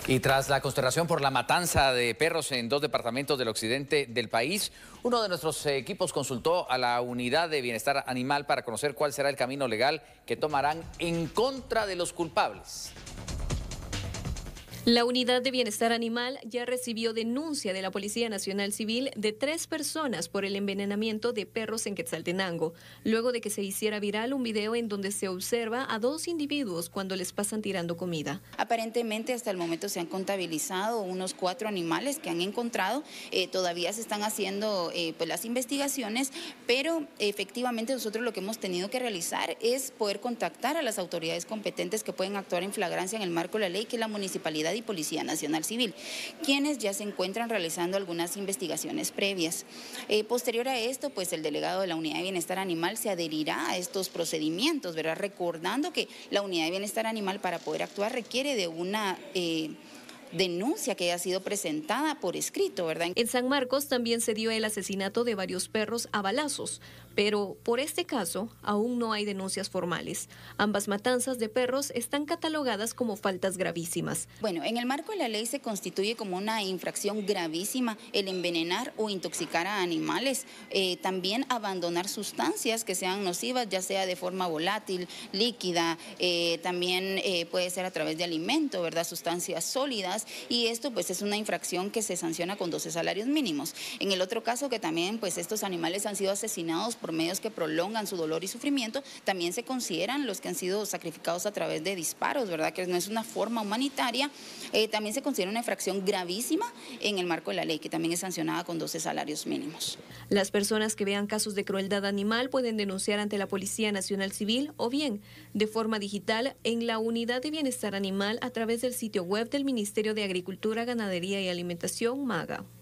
Y tras la consternación por la matanza de perros en 2 departamentos del occidente del país, uno de nuestros equipos consultó a la Unidad de Bienestar Animal para conocer cuál será el camino legal que tomarán en contra de los culpables. La Unidad de Bienestar Animal ya recibió denuncia de la Policía Nacional Civil de 3 personas por el envenenamiento de perros en Quetzaltenango, luego de que se hiciera viral un video en donde se observa a 2 individuos cuando les pasan tirando comida. Aparentemente hasta el momento se han contabilizado unos 4 animales que han encontrado, todavía se están haciendo pues las investigaciones, pero efectivamente nosotros lo que hemos tenido que realizar es poder contactar a las autoridades competentes que pueden actuar en flagrancia en el marco de la ley, que es la Municipalidad y Policía Nacional Civil, quienes ya se encuentran realizando algunas investigaciones previas. Posterior a esto, pues el delegado de la Unidad de Bienestar Animal se adherirá a estos procedimientos, ¿verdad? Recordando que la Unidad de Bienestar Animal, para poder actuar, requiere de una denuncia que haya sido presentada por escrito, ¿verdad? En San Marcos también se dio el asesinato de varios perros a balazos, pero por este caso aún no hay denuncias formales. Ambas matanzas de perros están catalogadas como faltas gravísimas. Bueno, en el marco de la ley se constituye como una infracción gravísima el envenenar o intoxicar a animales, también abandonar sustancias que sean nocivas, ya sea de forma volátil, líquida, también puede ser a través de alimento, ¿verdad? Sustancias sólidas. Y esto pues es una infracción que se sanciona con 12 salarios mínimos. En el otro caso, que también pues estos animales han sido asesinados por medios que prolongan su dolor y sufrimiento, también se consideran los que han sido sacrificados a través de disparos, ¿verdad? Que no es una forma humanitaria. También se considera una infracción gravísima en el marco de la ley, que también es sancionada con 12 salarios mínimos. Las personas que vean casos de crueldad animal pueden denunciar ante la Policía Nacional Civil o bien de forma digital en la Unidad de Bienestar Animal a través del sitio web del Ministerio de Agricultura, Ganadería y Alimentación, MAGA.